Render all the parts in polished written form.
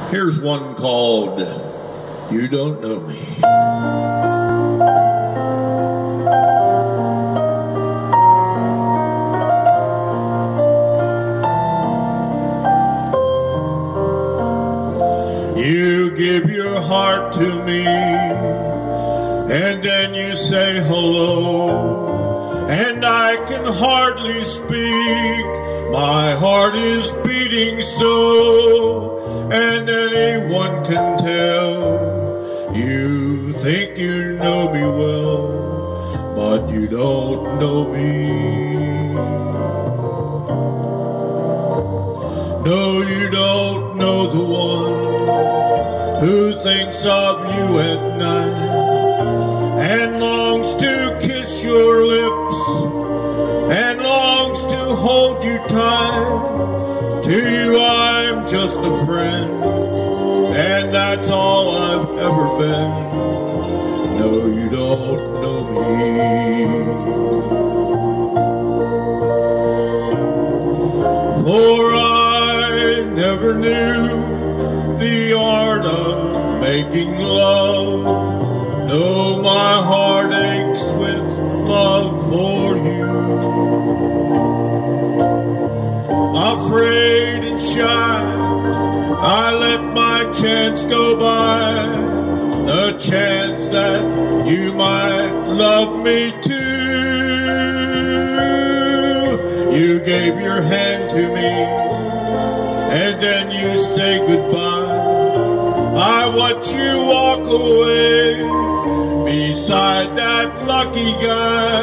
Here's one called You Don't Know Me. You give your heart to me, and then you say hello, and I can hardly speak. My heart is beating so, and anyone can tell. You think you know me well, but you don't know me. No, you don't know the one who thinks of you at night and longs to kiss your lips and longs to hold you tight. To you I'm just a friend, and that's all I've ever been. No, you don't know me. For I never knew the art of making love. No, my heart aches with love for you. Afraid and shy, I let my chance go by, the chance that you might love me too. You gave your hand to me, and then you say goodbye. I watch you walk away beside that lucky guy,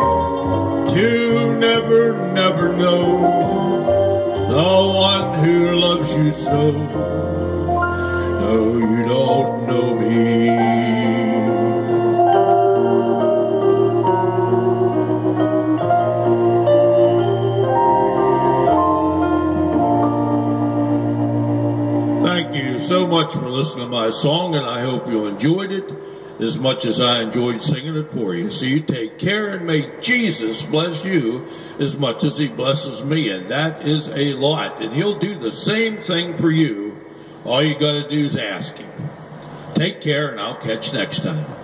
to never, never know the one who loves you so. No, you don't know me. Thank you so much for listening to my song, and I hope you enjoyed it as much as I enjoyed singing it for you. So you take care, and may Jesus bless you as much as he blesses me, and that is a lot. And he'll do the same thing for you. All you got to do is ask him. Take care, and I'll catch you next time.